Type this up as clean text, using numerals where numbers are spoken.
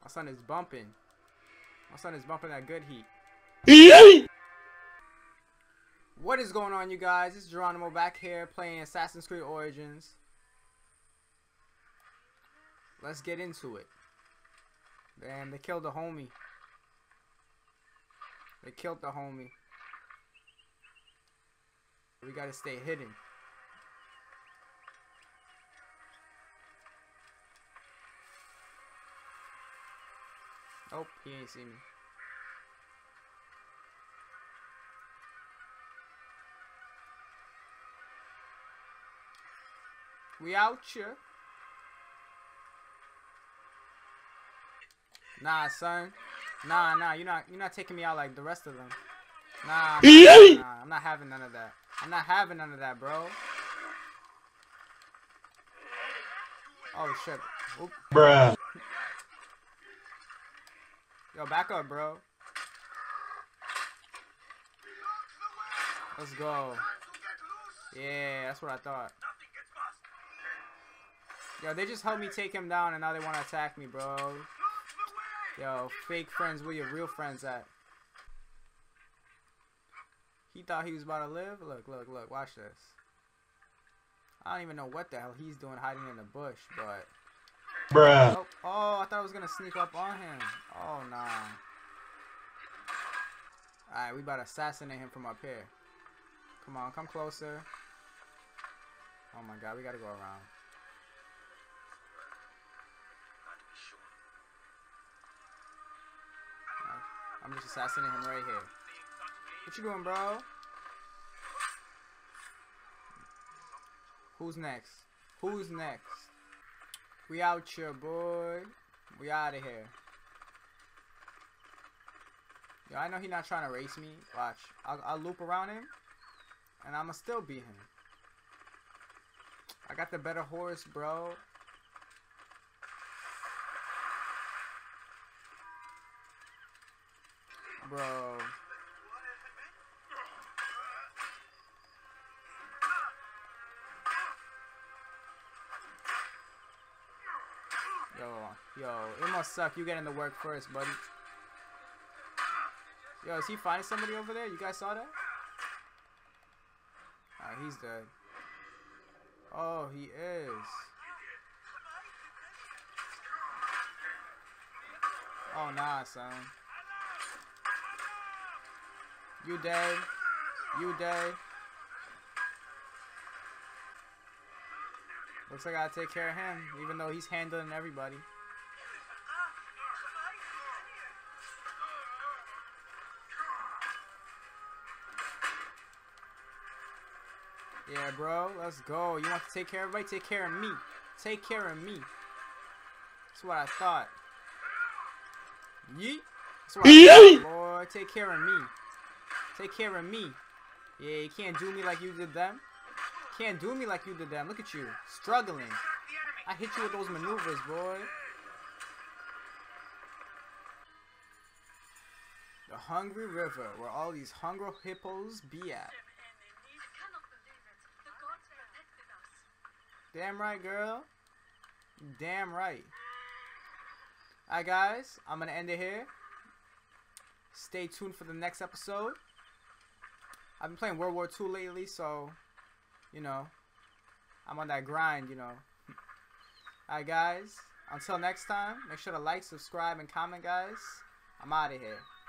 My son is bumping. My son is bumping that good heat. What is going on, you guys? It's Geronimo back here playing Assassin's Creed Origins. Let's get into it. Damn, they killed the homie. They killed the homie. We gotta stay hidden. Oh, he ain't see me. We out here. Nah, son. Nah, you're not taking me out like the rest of them. Nah, I'm not having none of that. I'm not having none of that, bro. Oh shit. Oop. Bruh. Yo, back up, bro. Let's go. Yeah, that's what I thought. Yo, they just helped me take him down and now they want to attack me, bro. Yo, fake friends, where your real friends at? He thought he was about to live? Look, watch this. I don't even know what the hell he's doing hiding in the bush, but... Bruh. Oh, I thought I was gonna sneak up on him. Oh, nah. Alright, we about to assassinate him from up here. Come on, come closer. Oh my god, we gotta go around. I'm just assassinating him right here. What you doing, bro? Who's next? Who's next? We out here, boy. We out of here. Yo, I know he's not trying to race me. Watch. I'll loop around him. And I'ma still beat him. I got the better horse, bro. Bro. Yo, it must suck. You getting to work first, buddy. Yo, is he finding somebody over there? You guys saw that? Alright, he's dead. Oh, he is. Oh, nah, son. You dead. You dead. Looks like I gotta take care of him, even though he's handling everybody. Yeah, bro, let's go. You want to take care of everybody? Take care of me. Take care of me. That's what I thought. Yeet. That's what I thought, boy. Take care of me. Take care of me. Yeah, you can't do me like you did them. Can't do me like you did them. Look at you. Struggling. I hit you with those maneuvers, boy. The Hungry River, where all these hungry hippos be at. Damn right, girl. Damn right. Alright, guys. I'm going to end it here. Stay tuned for the next episode. I've been playing World War II lately, so, you know, I'm on that grind, you know. Alright, guys. Until next time, make sure to like, subscribe, and comment, guys. I'm out of here.